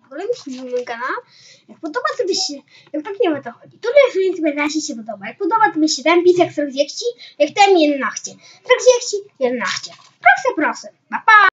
kolejnym filmie na kanał. Jak podoba, to byście, jak tak nie wiem o to chodzi. Tutaj film sobie raczej się podoba. Jak podoba, to byście ten pisek w trakcie, jak ten 11. W trakcie 11. Proszę, proszę. Pa, pa!